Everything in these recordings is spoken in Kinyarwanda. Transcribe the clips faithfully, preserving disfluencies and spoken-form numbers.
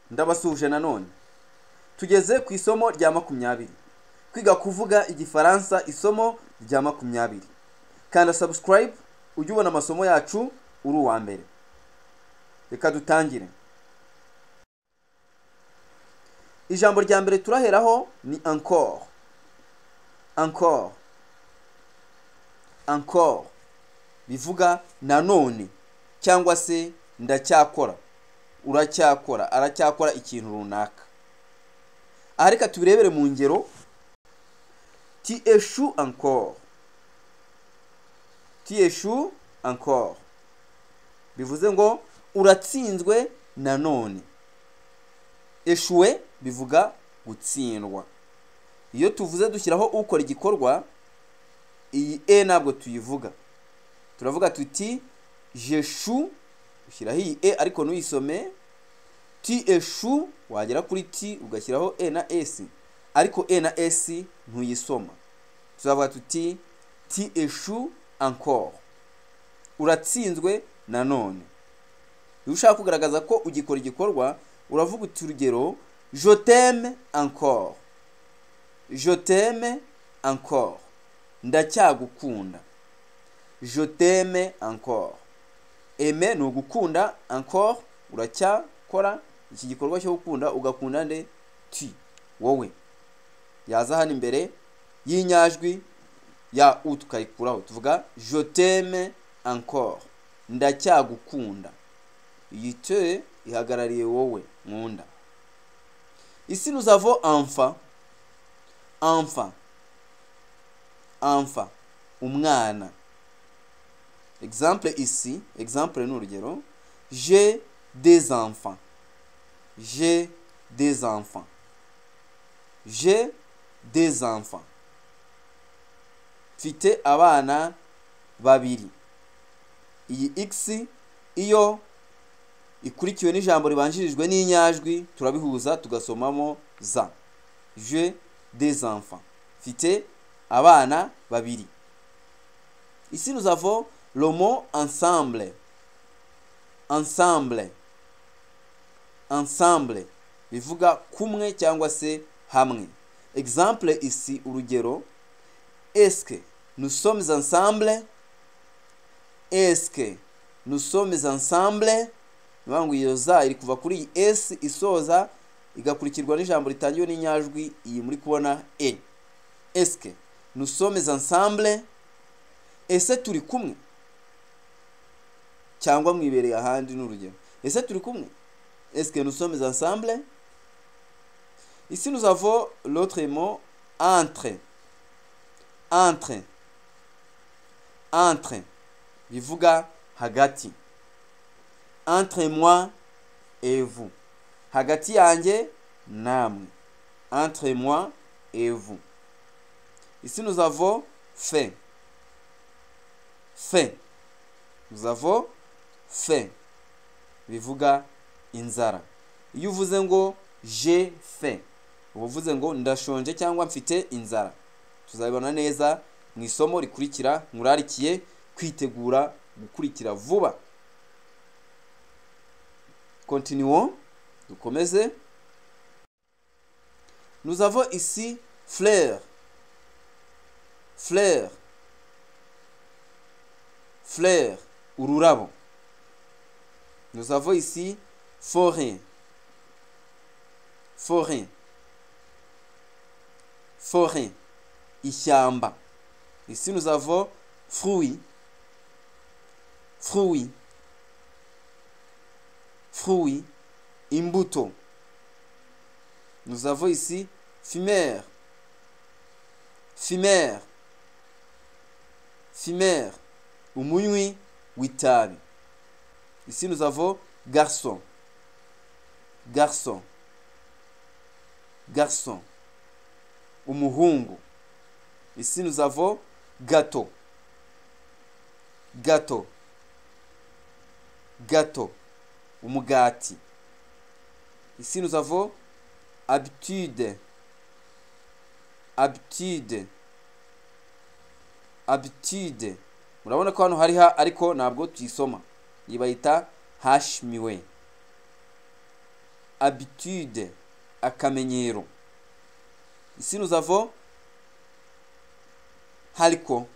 ndabasuje nanone. Tugeze ku isomo rya makumyabiri. Kwiga kuvuga igifaransa isomo rya makumyabiri. Kanda subscribe ujye ubona amasomo yacu uri uwa mbere. Reka dutangire. Ijambo rya mbere turaheraho ni encore. Encore. Encore bivuga nanone cyangwa se ndacyakora, uracyakora, aracyakora ikintu runaka. Aha reka tubirebere mu ngero. Tu échoues encore. Tu échoues encore bivuze ngo uratsinzwe nanone. Échouer bivuga gutsindwa. Iyo tuvuze dushyiraho ukora igikorwa, iyi e ntabwo tuyivuga. Turavuga tuti j'échoue, ushyiraho iyi e ariko nuyisome. Tu échoues wagera kuri ti ugashyiraho e na s, ariko e na s ntuyisoma. Tuzavuga tuti tu échoues encore, uratsinzwe nanone. Iyo ushaka kugaragaza ko ugikora igikorwa uravuga uti urugero, je t'aime encore. Je t'aime encore, ndacyagukunda. Je t'aime encore. Aimer ni ugukunda, encore uracyakora iki gikorwa cyo gukunda, ugakunda nde? Tu, wowe. Yaza hano imbere y'inyajwi ya u tukayikuraho, tuvuga je t'aime encore, ndacyagukunda. Iyi te ihagarariye wowe nkunda. Ici nous avons enfant. Enfant. Enfant, umwana. Exemple ici, exemple ni urugero, j'ai des enfants. J'ai des enfants. J'ai des enfants. Mfite abana babiri. Iyi x iyo ikurikiwe n'ijambo ribanjirijwe n'inyajwi turabihuza tugasomamo za. J'ai des enfants. Mfite abana babiri. Ici nous avons le mot ensemble. Ensemble. Ensemble bivuga kumwe cyangwa se hamwe. Exemple ici urugero, est-ce que nous sommes ensemble? Est-ce que nous sommes ensemble? Nibangu iyo za iri kuva kuri s isoza igakurikirwa n'ijambo ritangiwe n'inyajwi iyi muri kubona e. Est-ce que nous sommes ensemble? Ese turi kumwe? Cyangwa mwibereye ahandi n'urugero. Ese turi kumwe? Est-ce que nous sommes ensemble? Ici nous avons l'autre mot entre. Entre. Entre bivuga hagati. Entre moi et vous. Hagati yanjye namwe. Entre moi et vous. Ici nous avons fait. Fait. Nous avons fait bivuga inzara. Iyo uvuze ngo j'ai fait, uvuze ngo ndashonje cyangwa mfite inzara. Tuzabibona neza mu isomo rikurikira, murarikiye kwitegura gukurikira vuba. Continuons, dukomeze. Nous avons ici fleur. Fleur. Fleur, ururabo. Nous avons ici forêt. Forêt. Forêt. Ishyamba. Ici nous avons fruit. Fruit. Fruit. Imbuto. Nous avons ici fumeur. Fumeur. Fumeur. Umunywi w'itabi. Ici nous avons garçon. Garçon. Garçon. Umuhungu. Ici nous avons gâteau. Gâteau. Gâteau. Umugati. Ici nous avons habitude. Habitude. Habitude. Murabona ko hano hari ha ariko ntabwo tuyisoma. Yibayita hashmiwe. habitude, akamenyero. Ici nous avons hariko,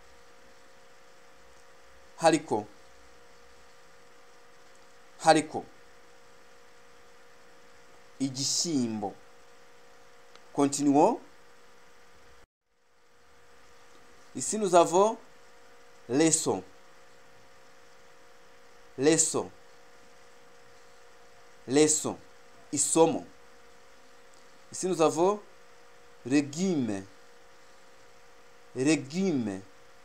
hariko, hariko, igishyimbo. Continuons. Ici nous avons leçon, leçon, leçon, isomo. Ici nous avons légumes, légumes,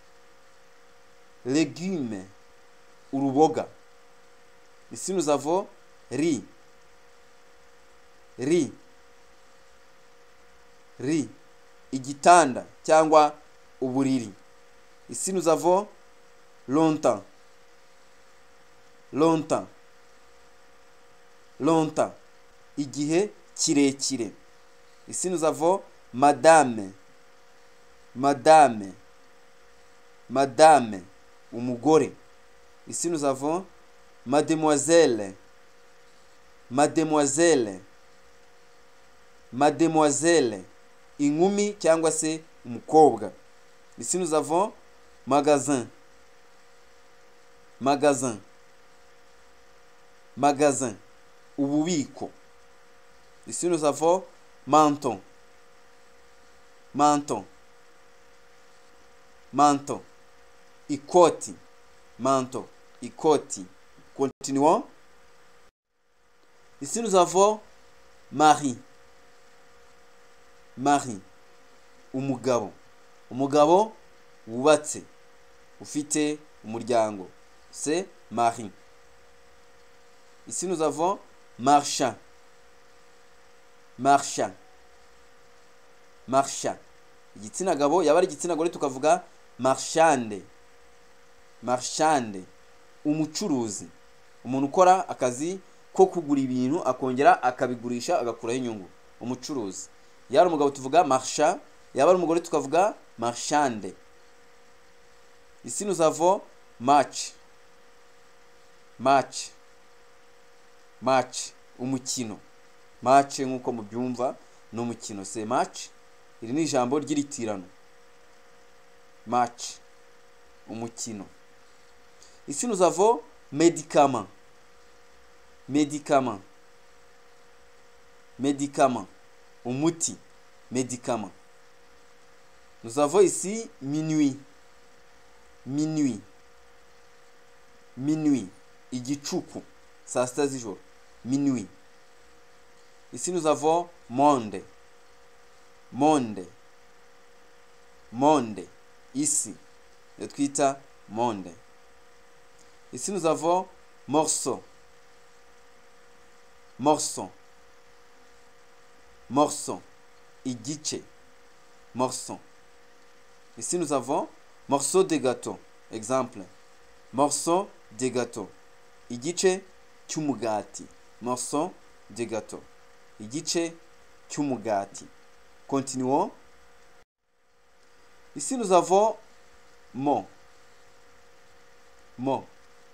légumes, uruboga. Ici nous avons riz, riz, riz, igitanda cyangwa uburiri. Ici nous avons longtemps, longtemps, longtemps, igihe kirekire. Ici nous avons madame, madame, madame, umugore. Ici nous avons mademoiselle, mademoiselle, mademoiselle, inkumi cyangwa se umukobwa. Ici nous avons magasin, magasin, magasin, ububiko. Ici nous avons menton, menton, menton, ikoti, manteau, ikoti. Continuons. Ici nous avons mari, mari, umugabo, umugabo wubatse ufite umuryango, c'est mari. Ici nous avons marchand, marchand, marchand. Igitsina gabo yaba ari igitsina gore tukavuga marchande, marchande, umucuruzi, umuntu ukora akazi ko kugura ibintu akongera akabigurisha agakuraho inyungu, umucuruzi. Yari umugabo tuvuga marchand, yaba ari umugore tukavuga marchande. Ici nous avons match, match, match, umukino. Match nkuko mubyumva no umukino, c'est match. Iri ni ijambo ry'iritirano, match, umukino. Ici nous avons médicament, médicament, médicament, umuti, médicament. Nous avons ici minuit, minuit, minuit, igicuku, saa sita z'ijoro, minuit. Ici nous avons monde, monde, monde, ici, le twita monde. Ici nous avons morceau, morceau, morceau, igice, morceau. Ici nous avons morceau de gâteau. Exemple, morceau de gâteau, igice cy'umugati, morceau de gâteau, igice cy'umugati. Continuons. Ici nous avons mot, mot,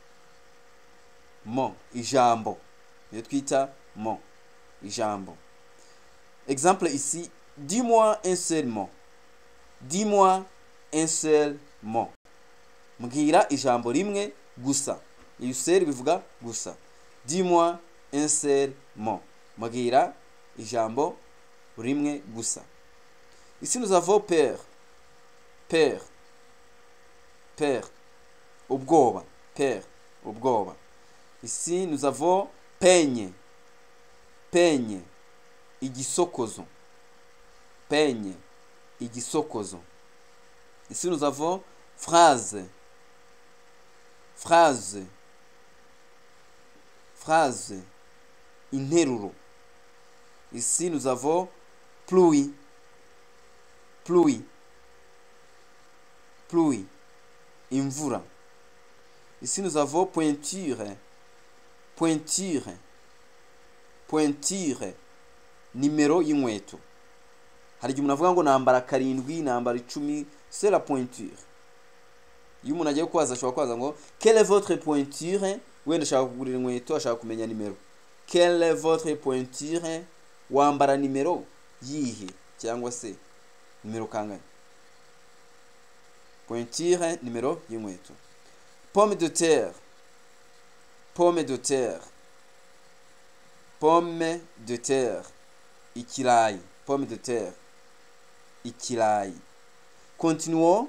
mot, ijambo, le twita mot, ijambo. Exemple ici, dis-moi un seul mot, dis-moi un seul mot. Mbwira ijambo rimwe gusa. Iyo seul bivuga gusa. Dis-moi un seul mot. Mbwira ijambo rimwe gusa. Ici nous avons peur, peur, peur, ubwoba, peur, ubwoba. Ici nous avons peigne, peigne, igisokozo, peigne, igisokozo. Ici nous avons phrase, phrase, phrase, interuro. Ici nous avons pluie, pluie, pluie, imvura. Ici nous avons pointure, pointure, pointure, nimero y'inkweto. Hari igihe umuntu avuga ngo nambara karindwi, nambara icumi, c'est la pointure. Iyo umuntu agiye kwaza ashobora kwaza ngo quelle est votre pointure? Wenda ashaka kugurira inkweto, ashaka kumenya nimero. quelle est votre pointure? Wambara nimero yihe cyangwa se nimero kangahe? Pointure nimero y'inkweto. Pomme de terre, pomme de terre, pomme de terre, ikirayi, pomme de terre, ikirayi. Continuons.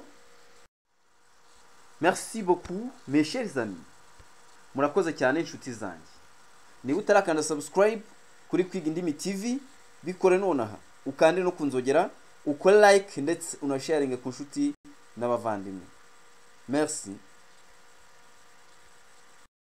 Merci beaucoup mes chers amis, murakoze cyane inshuti zanjye. Niba utarakanda subscribe kuri Kwiga Indimi T V, bikore nonaha, ukande no kunzogera, ukore like ndetse unasharinge ku nshuti n'abavandimwe. Merci.